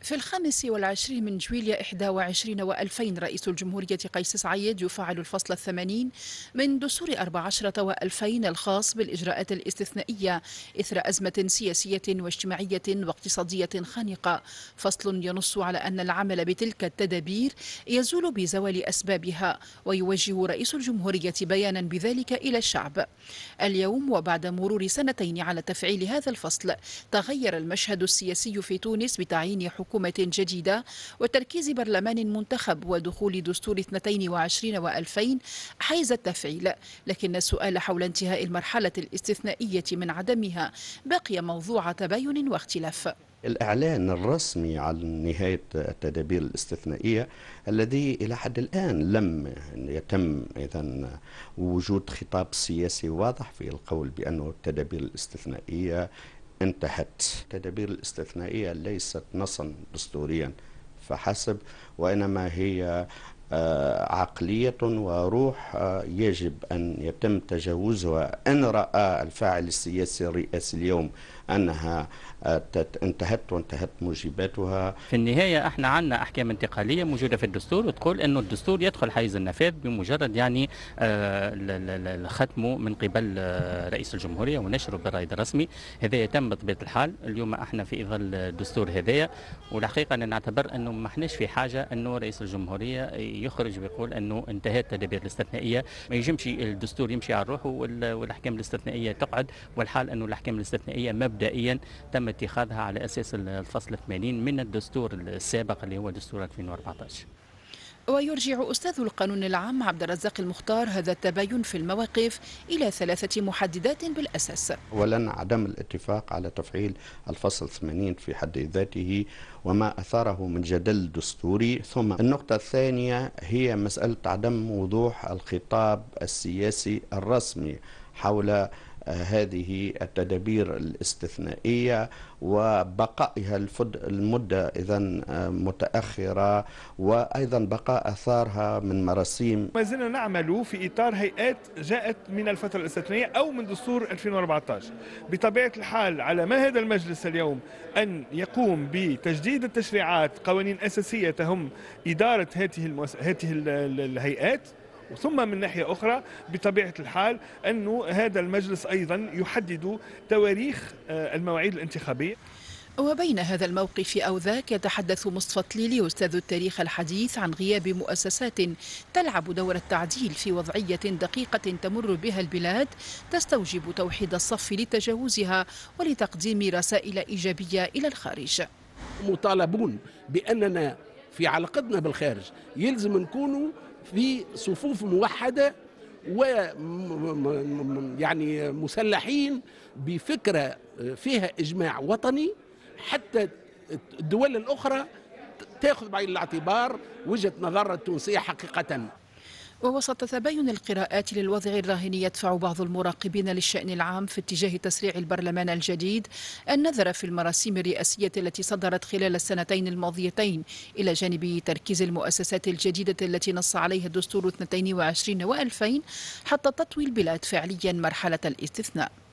في 25 من جويلية 21 و2000 رئيس الجمهورية قيس سعيد يفعل الفصل 80 من دستور 14 و2000 الخاص بالإجراءات الاستثنائية إثر أزمة سياسية واجتماعية واقتصادية خانقة. فصل ينص على أن العمل بتلك التدابير يزول بزوال أسبابها، ويوجه رئيس الجمهورية بيانا بذلك إلى الشعب. اليوم وبعد مرور سنتين على تفعيل هذا الفصل، تغير المشهد السياسي في تونس بتعيين حكومة جديدة وتركيز برلمان منتخب ودخول دستور 22 و2000 حيز التفعيل. لكن السؤال حول انتهاء المرحلة الاستثنائية من عدمها بقي موضوع تباين واختلاف. الإعلان الرسمي عن نهاية التدابير الاستثنائية الذي إلى حد الآن لم يتم إذن وجود خطاب سياسي واضح في القول بأن التدابير الاستثنائية انتهت. التدابير الاستثنائية ليست نصا دستوريا فحسب، وإنما هي عقلية وروح يجب أن يتم تجاوزها. إن رأى الفاعل السياسي الرئاسي اليوم أنها انتهت وانتهت موجباتها. في النهاية احنا عندنا أحكام انتقالية موجودة في الدستور وتقول أنه الدستور يدخل حيز النفاذ بمجرد يعني ختمه من قبل رئيس الجمهورية ونشره بالرائد الرسمي. هذا يتم بطبيعة الحال. اليوم احنا في ظل الدستور هذايا، والحقيقة أن نعتبر أنه ما احناش في حاجة أنه رئيس الجمهورية يخرج ويقول أنه انتهت التدابير الاستثنائية. ما يجمش الدستور يمشي على روحه والأحكام الاستثنائية تقعد، والحال أنه الأحكام الاستثنائية مبدئيا تم اتخاذها على أساس الفصل 80 من الدستور السابق اللي هو دستور 2014. ويرجع أستاذ القانون العام عبد الرزاق المختار هذا التباين في المواقف إلى 3 محددات بالأساس. أولا، عدم الاتفاق على تفعيل الفصل 80 في حد ذاته وما أثاره من جدل دستوري. ثم النقطة الثانية هي مسألة عدم وضوح الخطاب السياسي الرسمي حول هذه التدابير الاستثنائية وبقائها المدة إذن متأخرة، وأيضا بقاء أثارها من مراسيم. ما زلنا نعمل في إطار هيئات جاءت من الفترة الاستثنائية أو من دستور 2014. بطبيعة الحال على ما هذا المجلس اليوم أن يقوم بتجديد التشريعات، قوانين أساسية تهم إدارة هذه الهيئات. ثم من ناحية أخرى بطبيعة الحال أن هذا المجلس أيضا يحدد تواريخ المواعيد الانتخابية. وبين هذا الموقف أو ذاك يتحدث مصطفى تليلي أستاذ التاريخ الحديث عن غياب مؤسسات تلعب دور التعديل في وضعية دقيقة تمر بها البلاد، تستوجب توحيد الصف لتجاوزها ولتقديم رسائل إيجابية إلى الخارج. مطالبون بأننا في علاقتنا بالخارج يلزم نكونوا في صفوف موحدة ويعني مسلحين بفكرة فيها إجماع وطني، حتى الدول الأخرى تأخذ بعين الاعتبار وجهة نظر التونسية حقيقة. ووسط تباين القراءات للوضع الراهن، يدفع بعض المراقبين للشأن العام في اتجاه تسريع البرلمان الجديد النظر في المراسيم الرئاسية التي صدرت خلال السنتين الماضيتين، إلى جانب تركيز المؤسسات الجديدة التي نص عليها دستور 22 و2000 حتى تطوي البلاد فعليا مرحلة الاستثناء.